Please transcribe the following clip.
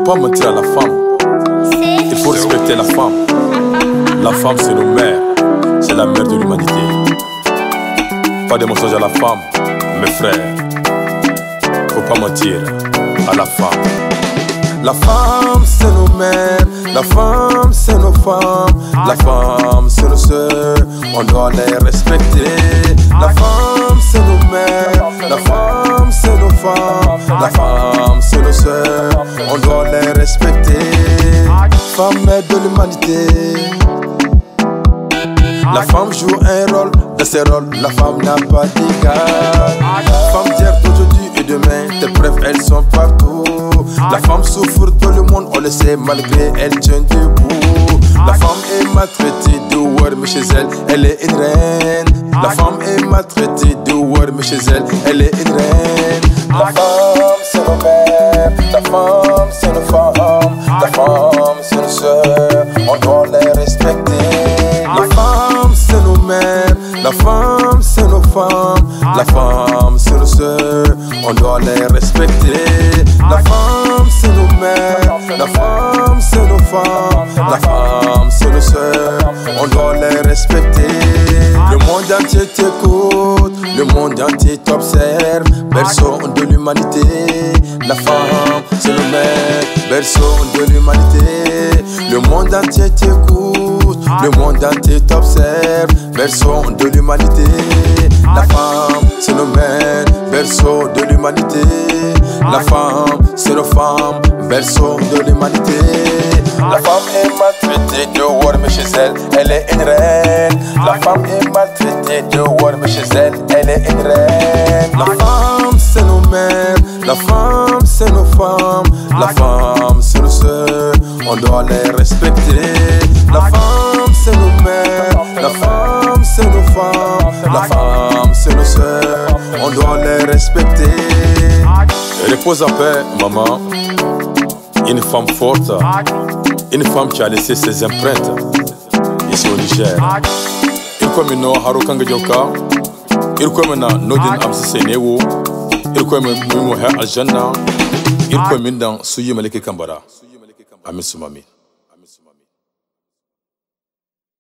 faut pas mentir à la femme. Il faut respecter la femme. La femme, c'est nos mères. C'est la mère de l'humanité. Pas de mensonges à la femme, mes frères. Faut pas mentir à la femme. La femme, c'est nos mères. La femme, c'est nos femmes. La femme, c'est nos sœurs. On doit les respecter. La femme, c'est nos mères. La femme, c'est nos femmes. La femme, c'est nos sœurs. On doit les respecter. Femme, mère de l'humanité. La femme joue un rôle, dans ses rôles, la femme n'a pas d'égal. Femme d'hier, d'aujourd'hui et demain, tes preuves elles sont partout. La femme souffre dans le monde, on le sait, malgré elle tient debout. La femme est maltraitée de voir, mais chez elle est une reine. La femme est maltraitée de voir, mais chez elle est une reine. La femme c'est nos mères, la femme c'est nos femmes. La femme c'est nos sœurs, on doit les respecter. La femme c'est nos mères, la femme c'est nos femmes. La femme c'est nos sœurs, on doit les respecter. La femme c'est nos mères, la femme c'est nos femmes. La femme c'est nos sœurs, on doit les respecter. Le monde entier t'écoute, le monde entier t'observe. Berceau de l'humanité, la femme c'est nos mères. Berceau de l'humanité, le monde entier t'écoute, le monde entier t'observe. Berceau de l'humanité, la femme c'est nos mères. Berceau de l'humanité, la femme c'est nos femmes. Berceau de l'humanité. La femme est maltraitée de voir, mais chez elle est une reine. La femme est maltraitée de voir, mais chez elle est une reine. La femme c'est nos mères, la femme c'est nos femmes. La femme c'est nos sœurs, on doit les respecter. La femme c'est nos mères, la femme c'est nos femmes. La femme c'est nos sœurs, on doit les respecter. Repose en paix, maman. Une femme forte, une femme qui a laissé ses empreintes ici au Niger. Il comme no Harukanga Joka, il comme na Nodin Amsisenewo, il comme Mimo Aljanna, il comme dans Suyi Maleke Kambara. Amis Soumami.